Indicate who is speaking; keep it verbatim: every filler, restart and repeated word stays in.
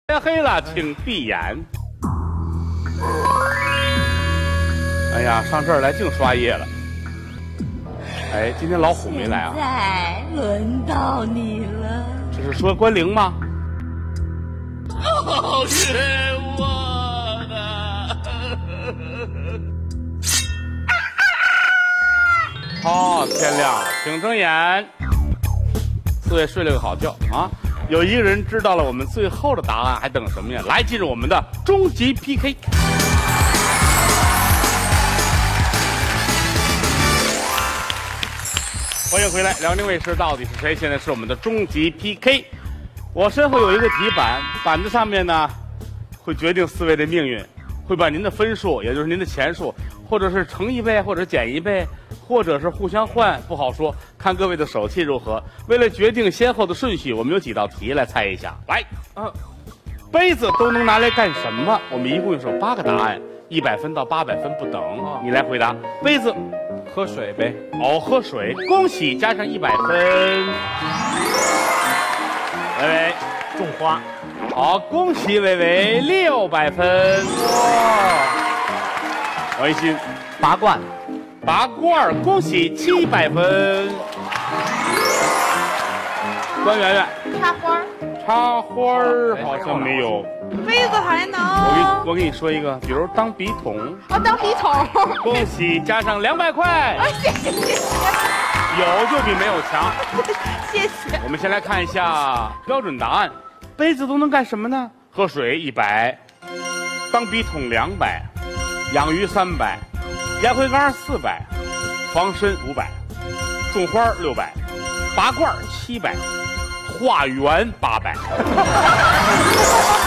Speaker 1: 天黑了，请闭眼。哎呀，上这儿来净刷夜了。哎，今天老虎没来啊。
Speaker 2: 现在轮到你了。
Speaker 1: 这是说关灵吗？
Speaker 3: 好冤枉啊！
Speaker 1: 哦，天亮了，请睁眼。四位睡了个好觉啊！有一个人知道了我们最后的答案，还等什么呀？来，进入我们的终极 P K。欢迎回来，辽宁卫视到底是谁？现在是我们的终极 P K。我身后有一个题板，板子上面呢会决定四位的命运，会把您的分数，也就是您的钱数，或者是乘一倍，或者减一倍，或者是互相换，不好说，看各位的手气如何。为了决定先后的顺序，我们有几道题来猜一下。来，啊，杯子都能拿来干什么？我们一共有八个答案，一百分到八百分不等，你来回答。杯子。
Speaker 4: 喝水呗。
Speaker 1: 哦，喝水，恭喜加上一百分。伟伟，
Speaker 4: 种花。
Speaker 1: 好，恭喜伟伟六百分。哇！王一新，
Speaker 4: 拔罐。
Speaker 1: 拔罐，恭喜七百分。关圆圆，
Speaker 5: 插花。
Speaker 1: 插花儿好像没有。
Speaker 5: 杯子还能。
Speaker 1: 我给我给你说一个，比如当笔筒。
Speaker 5: 哦，当笔筒。
Speaker 1: 恭喜加上两百块。
Speaker 5: 啊，谢谢谢谢。
Speaker 1: 有就比没有强。
Speaker 5: 谢谢。
Speaker 1: 我们先来看一下标准答案，杯子都能干什么呢？喝水一百，当笔筒两百，养鱼三百，烟灰缸四百，防身五百，种花六百，拔罐七百，化缘八百。